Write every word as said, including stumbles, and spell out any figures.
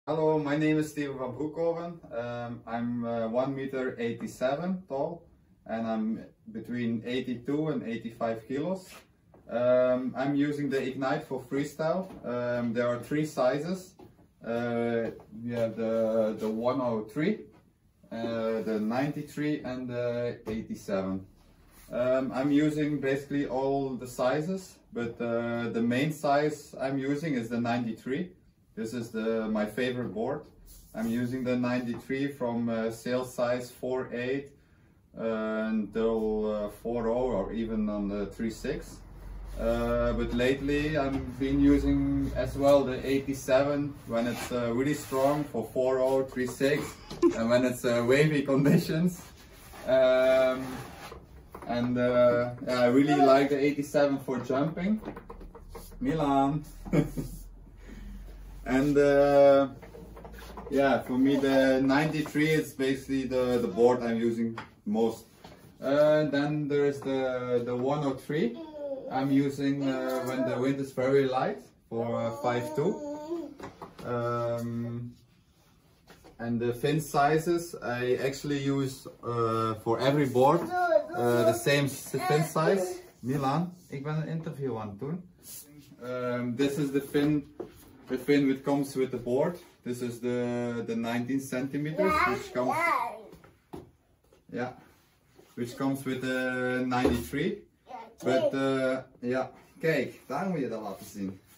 Hello, my name is Steven van Broekhoven. Um, I'm uh, one meter eighty-seven tall and I'm between eighty-two and eighty-five kilos. Um, I'm using the Ignite for freestyle. Um, there are three sizes. Uh, we have the, the one oh three, uh, the ninety-three and the eighty-seven. Um, I'm using basically all the sizes, but uh, the main size I'm using is the ninety-three. This is the my favorite board. I'm using the ninety-three from uh, sales size four eight uh, until uh, four oh or even on the three six. Uh, but lately I've been using as well the eighty-seven when it's uh, really strong for four oh, three six and when it's uh, wavy conditions. Um, and uh, yeah, I really like the eighty-seven for jumping. Milan! And uh, yeah, for me the ninety-three is basically the, the board I'm using most. Uh, then there is the, the one oh three. I'm using uh, when the wind is very light for uh, five two. Um, and the fin sizes I actually use uh, for every board uh, the same fin size. Milan, ik ben een interview aan het doen. Um, this is the fin, the fin which comes with the board. This is the the nineteen centimeters, which comes, yeah, which comes with the ninety-three. But uh, ja, kijk, daar moet je dat laten zien.